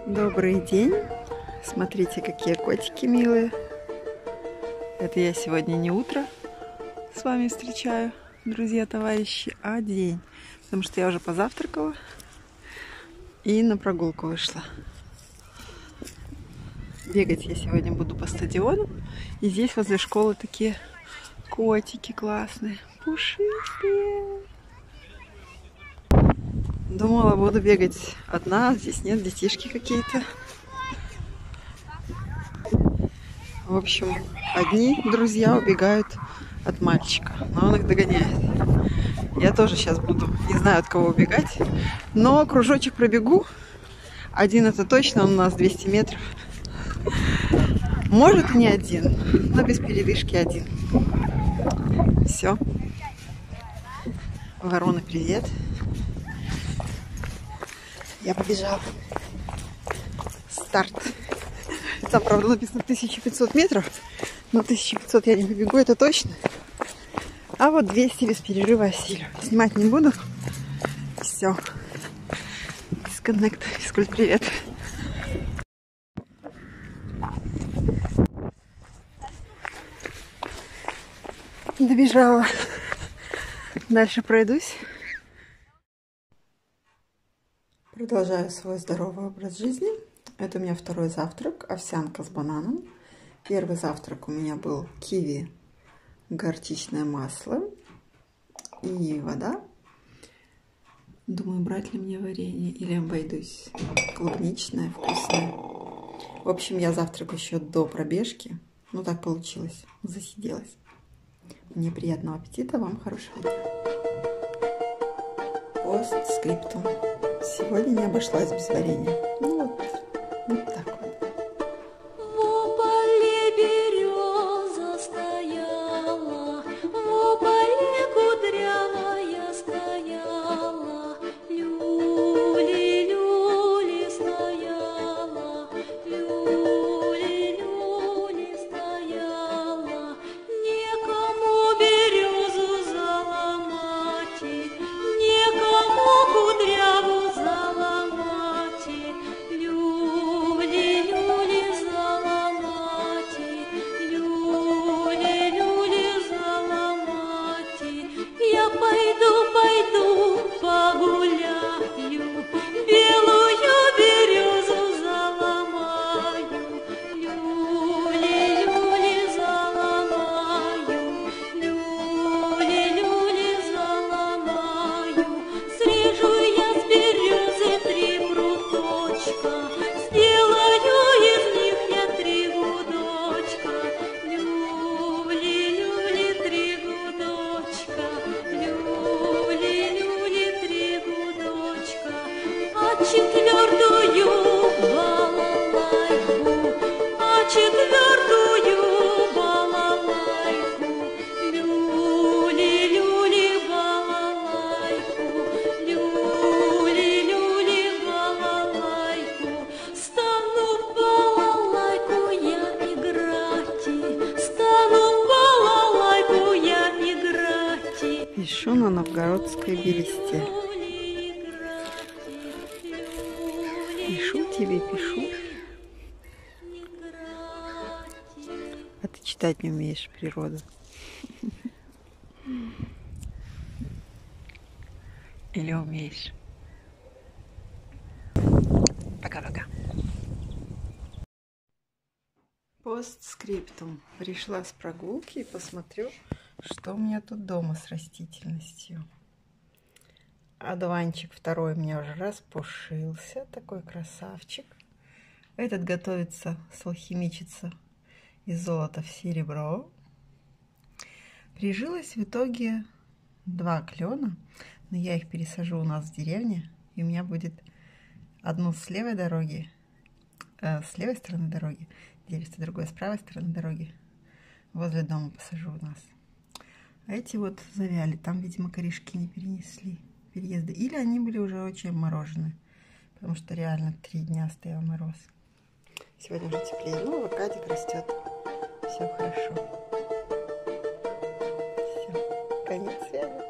Добрый день! Смотрите, какие котики милые. Это я сегодня не утро с вами встречаю, друзья, товарищи, а день. Потому что я уже позавтракала и на прогулку вышла. Бегать я сегодня буду по стадиону. И здесь возле школы такие котики классные, пушистые. Думала, буду бегать одна, здесь нет, детишки какие-то. В общем, одни друзья убегают от мальчика, но он их догоняет. Я тоже сейчас буду, не знаю, от кого убегать, но кружочек пробегу. Один это точно, он у нас 200 метров. Может и не один, но без передышки один. Все. Вороны, привет. Я побежала. Старт. Там, правда, написано 1500 метров, но 1500 я не побегу, это точно. А вот 200 без перерыва осилю. Снимать не буду. Все. Дисконнект. Физкульт, привет. Добежала. Дальше пройдусь. Продолжаю свой здоровый образ жизни. Это у меня второй завтрак. Овсянка с бананом. Первый завтрак у меня был киви, горчичное масло и вода. Думаю, брать ли мне варенье или обойдусь. Клубничное, вкусное. В общем, я завтрак еще до пробежки. Ну, так получилось. Засиделась. Мне приятного аппетита, вам хорошего дня. Постскриптум. Сегодня не обошлась без варенья. Ну вот так вот. Пишу на новгородской бересте. Пишу тебе, пишу. А ты читать не умеешь природу. Или умеешь? Пока-пока. Постскриптум. Пришла с прогулки и посмотрю, что у меня тут дома с растительностью. Одуванчик второй у меня уже распушился. Такой красавчик. Этот готовится салхимичиться из золота в серебро. Прижилось в итоге 2 клена, но я их пересажу у нас в деревне. И у меня будет одну с левой дороги, с левой стороны дороги, деревце другое с правой стороны дороги. Возле дома посажу у нас. А эти вот завяли. Там, видимо, корешки не перенесли переезда. Или они были уже очень обморожены. Потому что реально 3 дня стоял мороз. Сегодня уже теплее. Ну, авокадик растет. Все хорошо. Все. Конец связи.